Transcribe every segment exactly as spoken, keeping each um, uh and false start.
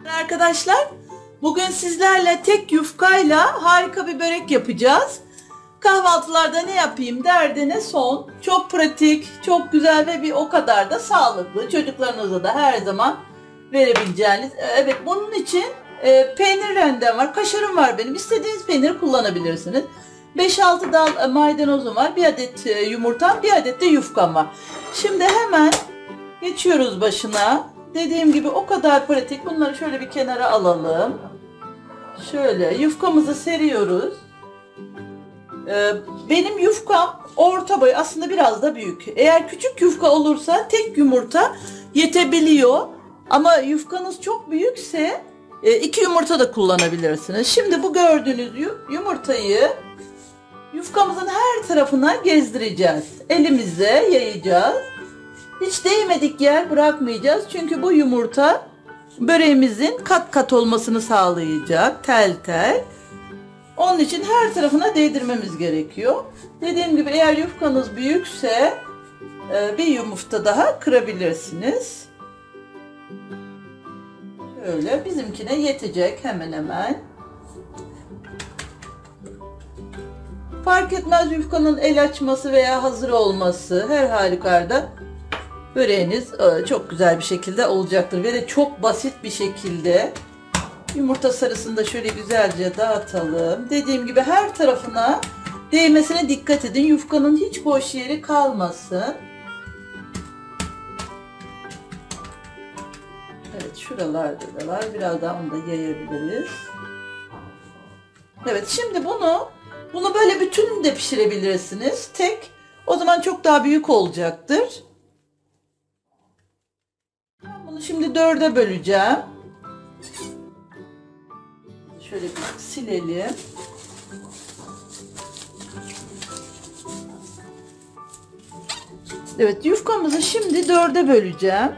Arkadaşlar, bugün sizlerle tek yufkayla harika bir börek yapacağız. Kahvaltılarda ne yapayım derdine son. Çok pratik, çok güzel ve bir o kadar da sağlıklı. Çocuklarınıza da her zaman verebileceğiniz. Evet, bunun için e, peynir rendem var, kaşarım var benim. İstediğiniz peyniri kullanabilirsiniz. beş altı dal maydanozum var, bir adet yumurtam, bir adet de yufkam var. Şimdi hemen geçiyoruz başına. Dediğim gibi o kadar pratik. Bunları şöyle bir kenara alalım. Şöyle yufkamızı seriyoruz. Ee, benim yufkam orta boy, aslında biraz da büyük. Eğer küçük yufka olursa tek yumurta yetebiliyor. Ama yufkanız çok büyükse iki yumurta da kullanabilirsiniz. Şimdi bu gördüğünüz yumurtayı yufkamızın her tarafına gezdireceğiz. Elimizle yayacağız. Hiç değmedik yer bırakmayacağız. Çünkü bu yumurta böreğimizin kat kat olmasını sağlayacak. Tel tel. Onun için her tarafına değdirmemiz gerekiyor. Dediğim gibi eğer yufkanız büyükse bir yumurta daha kırabilirsiniz. Şöyle bizimkine yetecek hemen hemen. Fark etmez yufkanın el açması veya hazır olması, her halükarda böreğiniz çok güzel bir şekilde olacaktır ve de çok basit bir şekilde. Yumurta sarısını da şöyle güzelce dağıtalım. Dediğim gibi her tarafına değmesine dikkat edin. Yufkanın hiç boş yeri kalmasın. Evet, şuralarda da var. Biraz daha onu da yayabiliriz. Evet, şimdi bunu bunu böyle bütün de pişirebilirsiniz. Tek, o zaman çok daha büyük olacaktır. Ben bunu şimdi dörde böleceğim. Şöyle bir silelim. Evet, yufkamızı şimdi dörde böleceğim.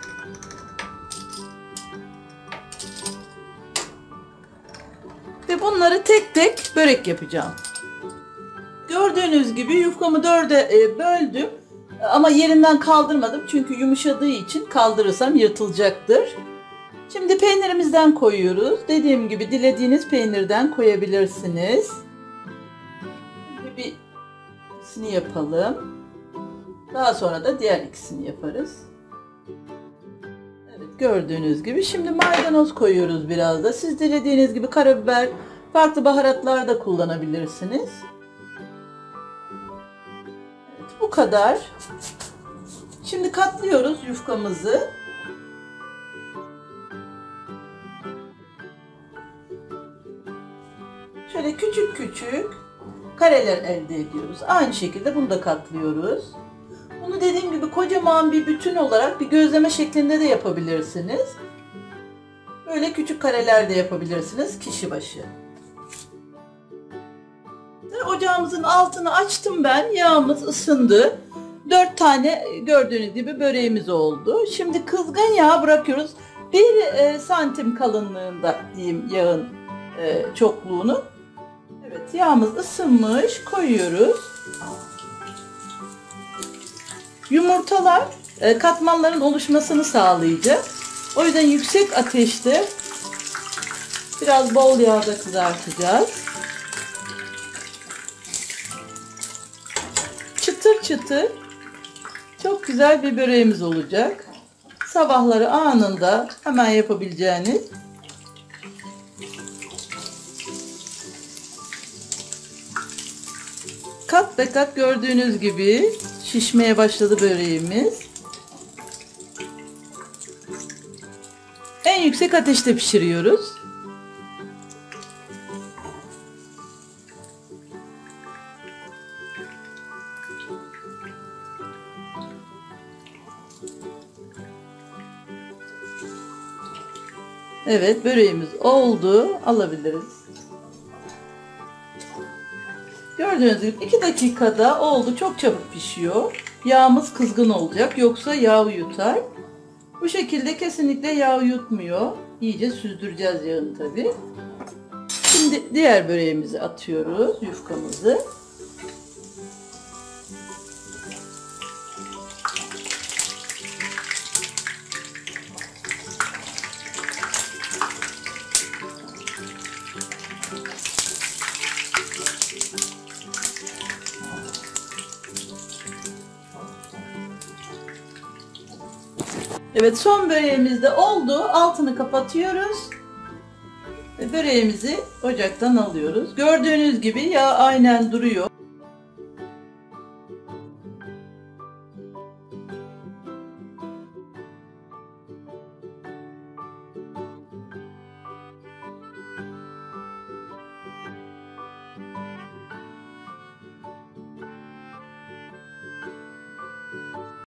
Ve bunları tek tek börek yapacağım. Gördüğünüz gibi yufkamı dörde böldüm. Ama yerinden kaldırmadım çünkü yumuşadığı için kaldırırsam yırtılacaktır. Şimdi peynirimizden koyuyoruz. Dediğim gibi dilediğiniz peynirden koyabilirsiniz. Bir ikisini yapalım. Daha sonra da diğer ikisini yaparız. Evet, gördüğünüz gibi şimdi maydanoz koyuyoruz biraz da. Siz dilediğiniz gibi karabiber, farklı baharatlar da kullanabilirsiniz. Evet, bu kadar. Şimdi katlıyoruz yufkamızı. Şöyle küçük küçük kareler elde ediyoruz. Aynı şekilde bunu da katlıyoruz. Bunu dediğim gibi kocaman bir bütün olarak bir gözleme şeklinde de yapabilirsiniz. Böyle küçük kareler de yapabilirsiniz kişi başı. Ocağımızın altını açtım ben. Yağımız ısındı. dört tane gördüğünüz gibi böreğimiz oldu. Şimdi kızgın yağ bırakıyoruz. bir e, santim kalınlığında diyeyim yağın e, çokluğunu. Evet, yağımız ısınmış. Koyuyoruz. Yumurtalar e, katmanların oluşmasını sağlayacak. O yüzden yüksek ateşte biraz bol yağda kızartacağız. Çıtır çıtır çok güzel bir böreğimiz olacak. Sabahları anında hemen yapabileceğiniz. Kat be kat gördüğünüz gibi şişmeye başladı böreğimiz. En yüksek ateşte pişiriyoruz. Evet, böreğimiz oldu. Alabiliriz. Gördüğünüz gibi iki dakikada oldu. Çok çabuk pişiyor. Yağımız kızgın olacak. Yoksa yağ yutar. Bu şekilde kesinlikle yağ yutmuyor. İyice süzdüreceğiz yağını tabii. Şimdi diğer böreğimizi atıyoruz. Yufkamızı. Evet, son böreğimiz de oldu. Altını kapatıyoruz. Ve böreğimizi ocaktan alıyoruz. Gördüğünüz gibi yağ aynen duruyor.